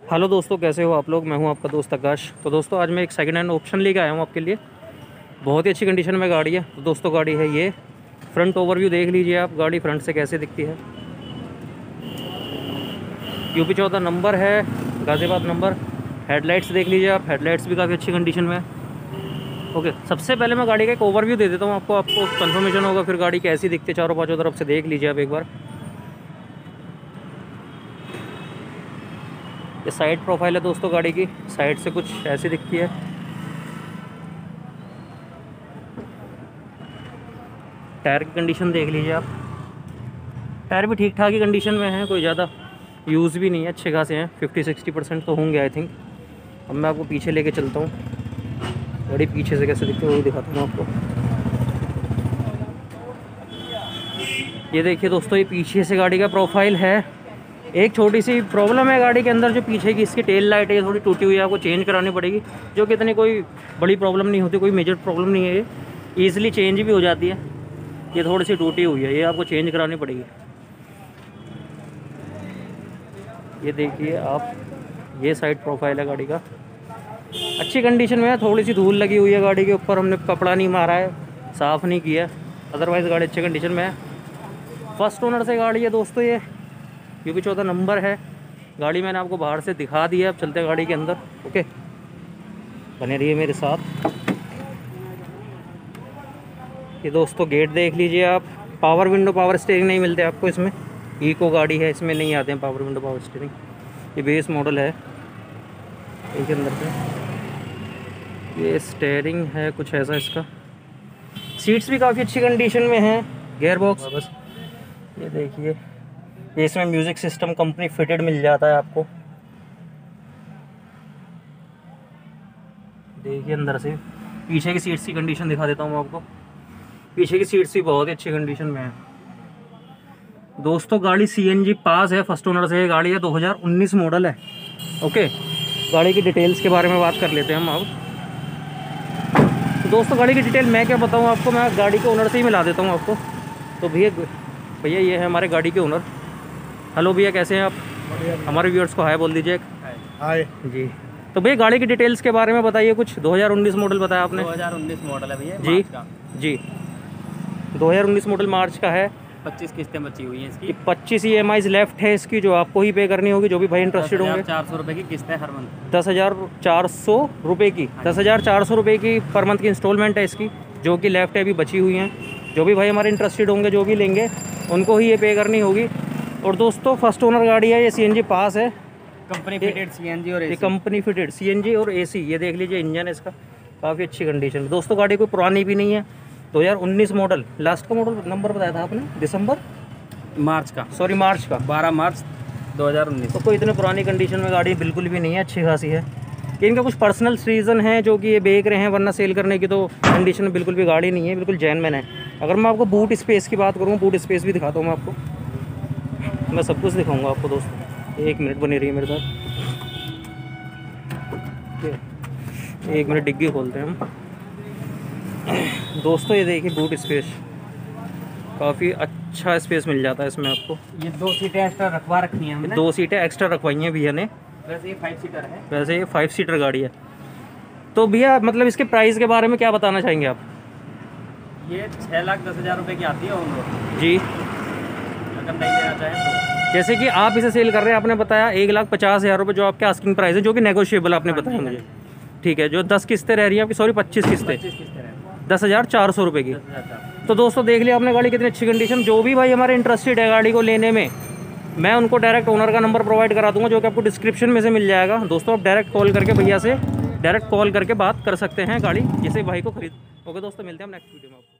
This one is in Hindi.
हेलो दोस्तों, कैसे हो आप लोग। मैं हूं आपका दोस्त आकाश। तो दोस्तों आज मैं एक सेकंड हैंड ऑप्शन लेके आया हूं आपके लिए। बहुत ही अच्छी कंडीशन में गाड़ी है। तो दोस्तों गाड़ी है ये। फ्रंट ओवरव्यू देख लीजिए आप, गाड़ी फ्रंट से कैसे दिखती है। यूपी 14 नंबर है, गाज़ियाबाद नंबर। हेडलाइट्स देख लीजिए आप, हेडलाइट्स भी काफ़ी अच्छी कंडीशन में है। ओके, सबसे पहले मैं गाड़ी का एक ओवरव्यू दे देता हूँ आपको कंफर्मेशन होगा फिर गाड़ी कैसी दिखती है। चारों पाँचों तरफ से देख लीजिए आप एक बार। ये साइड प्रोफाइल है दोस्तों गाड़ी की, साइड से कुछ ऐसी दिखती है। टायर की कंडीशन देख लीजिए आप, टायर भी ठीक ठाक ही कंडीशन में है, कोई ज़्यादा यूज़ भी नहीं है, अच्छे खासे हैं। 50-60% तो होंगे आई थिंक। अब मैं आपको पीछे लेके चलता हूँ, गाड़ी पीछे से कैसे दिखती है वो भी दिखाता हूँ आपको। ये देखिए दोस्तों, ये पीछे से गाड़ी का प्रोफाइल है। एक छोटी सी प्रॉब्लम है गाड़ी के अंदर, जो पीछे की इसकी टेल लाइट है थोड़ी टूटी हुई है, आपको चेंज करानी पड़ेगी। जो कि इतनी कोई बड़ी प्रॉब्लम नहीं होती, कोई मेजर प्रॉब्लम नहीं है, ये ईज़िली चेंज भी हो जाती है। ये थोड़ी सी टूटी हुई है, ये आपको चेंज करानी पड़ेगी। ये देखिए आप, ये साइड प्रोफाइल है गाड़ी का, अच्छी कंडीशन में है। थोड़ी सी धूल लगी हुई है गाड़ी के ऊपर, हमने कपड़ा नहीं मारा है, साफ़ नहीं किया, अदरवाइज़ गाड़ी अच्छी कंडीशन में है। फर्स्ट ओनर से गाड़ी है दोस्तों, ये यूपी 14 नंबर है। गाड़ी मैंने आपको बाहर से दिखा दी है, अब चलते हैं गाड़ी के अंदर। ओके, बने रहिए मेरे साथ। ये दोस्तों गेट देख लीजिए आप, पावर विंडो पावर स्टीयरिंग नहीं मिलते आपको इसमें। इको गाड़ी है, इसमें नहीं आते हैं पावर विंडो पावर स्टीयरिंग। ये बेस मॉडल है इसके अंदर से। ये स्टीयरिंग है कुछ ऐसा इसका। सीट्स भी काफ़ी अच्छी कंडीशन में हैं। गियर बॉक्स बस ये देखिए, ये इसमें म्यूज़िक सिस्टम कंपनी फिटेड मिल जाता है आपको। देखिए अंदर से पीछे की सीट्स की कंडीशन दिखा देता हूँ आपको। पीछे की सीट्स भी बहुत ही अच्छी कंडीशन में है दोस्तों। गाड़ी CNG पास है, फर्स्ट ओनर से गाड़ी है, 2019 मॉडल है। ओके, गाड़ी की डिटेल्स के बारे में बात कर लेते हैं हम अब। तो दोस्तों गाड़ी की डिटेल मैं क्या बताऊँ आपको, मैं गाड़ी के ओनर से ही मिला देता हूँ आपको। तो भैया ये है हमारे गाड़ी के ओनर। हेलो भैया, कैसे हैं आप। हमारे व्यूअर्स को हाय बोल दीजिए। हाय जी। तो भैया गाड़ी की डिटेल्स के बारे में बताइए कुछ। 2019 मॉडल बताया आपने। 2019 मॉडल है भैया। जी जी, 2019 मॉडल मार्च का है। 25 किस्तें बची हुई हैं इसकी। 25 EMIs लेफ्ट है इसकी, जो आपको ही पे करनी होगी, जो भी भाई इंटरेस्टेड होंगे। 10,400 रुपये की किस्त है हर मंथ। 10,400 रुपये की, 10,400 रुपये की पर मंथ की इंस्टॉलमेंट है इसकी, जो कि लेफ्ट है अभी बची हुई हैं। जो भी भाई हमारे इंटरेस्टेड होंगे, जो भी लेंगे, उनको ही ये पे करनी होगी। और दोस्तों फर्स्ट ओनर गाड़ी है, ये CNG पास है, कंपनी फिटेड CNG और AC। कंपनी फिटेड CNG और AC। ये देख लीजिए इंजन इसका काफ़ी अच्छी कंडीशन है दोस्तों। गाड़ी कोई पुरानी भी नहीं है, 2019 मॉडल। लास्ट का मॉडल नंबर बताया था आपने, मार्च का 12 मार्च 2019। तो कोई इतने पुरानी कंडीशन में गाड़ी बिल्कुल भी नहीं है, अच्छी खासी है। इनका कुछ पर्सनल रीज़न है जो कि ये बेच रहे हैं, वरना सेल करने की तो कंडीशन में बिल्कुल भी गाड़ी नहीं है, बिल्कुल जेन्युइन है। अगर मैं आपको बूट स्पेस की बात करूँ, बूट स्पेस भी दिखाता हूँ मैं आपको, मैं सब कुछ दिखाऊंगा आपको दोस्तों। एक मिनट बनी रही है मेरे साथ। एक मिनट डिग्गी खोलते हैं हम दोस्तों। ये देखिए बूट स्पेस, काफ़ी अच्छा स्पेस मिल जाता है इसमें आपको। ये 2 सीटें एक्स्ट्रा रखवा रखी हैं हमने। 2 सीटें एक्स्ट्रा रखवाई हैं भैया ने। वैसे ये 5 सीटर है। वैसे ये 5 सीटर गाड़ी है। तो भैया मतलब इसके प्राइस के बारे में क्या बताना चाहेंगे आप। ये 6,10,000 रुपये की आती है ऑन रोड जी, अगर नहीं लेना चाहें तो। जैसे कि आप इसे सेल कर रहे हैं, आपने बताया 1,50,000 रुपये जो आपके आस्किंग प्राइस है, जो कि नेगोशिएबल आपने बताया मुझे। ठीक है, जो 10 किस्तें रह रही हैं आपकी, सॉरी 25 किस्तें, 10,400 रुपये की। तो दोस्तों देख लिया आपने गाड़ी कितनी अच्छी कंडीशन। जो भी भाई हमारे इंटरेस्टेड है गाड़ी को लेने में, मैं उनको डायरेक्ट ओनर का नंबर प्रोवाइड करा दूंगा, जो कि आपको डिस्क्रिप्शन में से मिल जाएगा दोस्तों। आप डायरेक्ट कॉल करके भैया से डायरेक्ट कॉल करके बात कर सकते हैं गाड़ी जिसे भाई को खरीद। ओके दोस्तों, मिलते हैं हम नेक्स्ट वीडियो में आपको।